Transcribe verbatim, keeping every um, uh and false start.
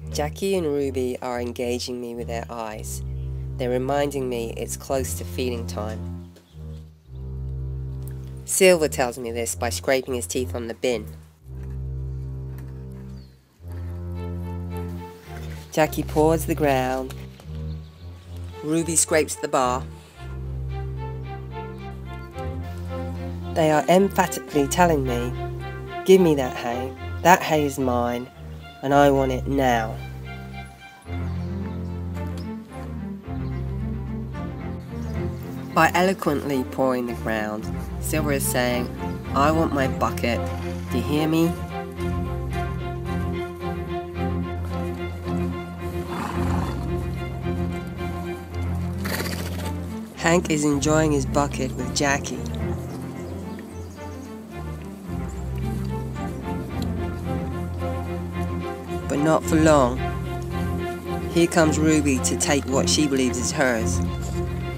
Jackie and Ruby are engaging me with their eyes. They're reminding me it's close to feeding time. Silver tells me this by scraping his teeth on the bin. Jackie paws the ground. Ruby scrapes the bar. They are emphatically telling me, give me that hay, that hay is mine, and I want it now. By eloquently pawing the ground, Silver is saying, I want my bucket, do you hear me? Hank is enjoying his bucket with Jackie. But not for long. Here comes Ruby to take what she believes is hers.